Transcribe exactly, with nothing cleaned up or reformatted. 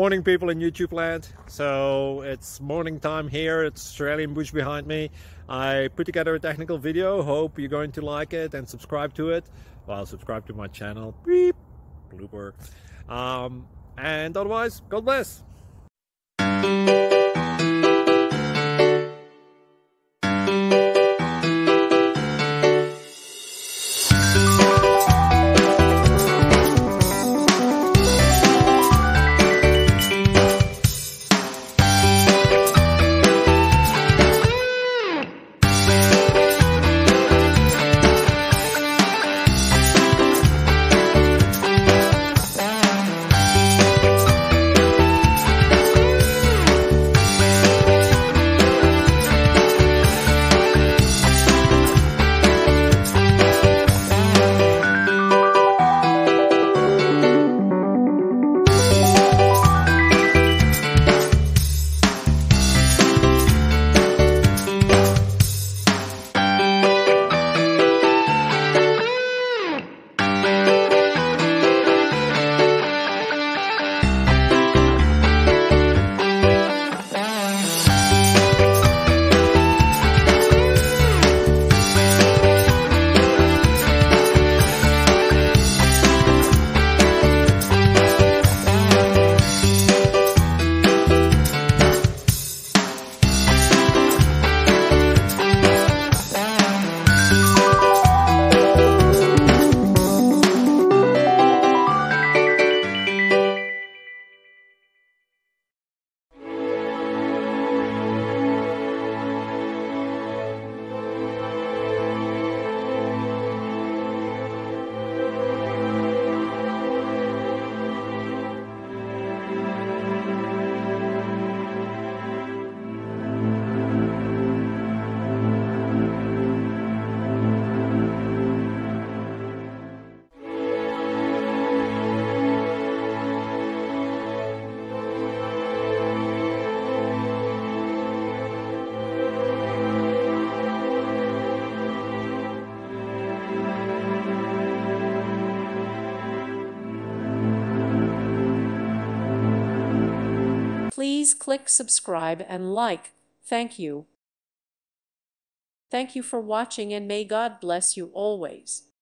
Morning, people in YouTube land. So it's morning time here. It's Australian bush behind me. I put together a technical video. Hope you're going to like it and subscribe to it. Well, subscribe to my channel. Beep. Blooper. Um, and otherwise, God bless. Please click subscribe and like. Thank you. Thank you for watching, and may God bless you always.